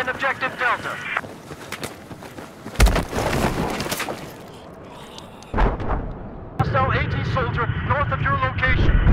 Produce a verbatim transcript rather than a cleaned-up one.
Defend objective Delta. Hostile AT soldier north of your location.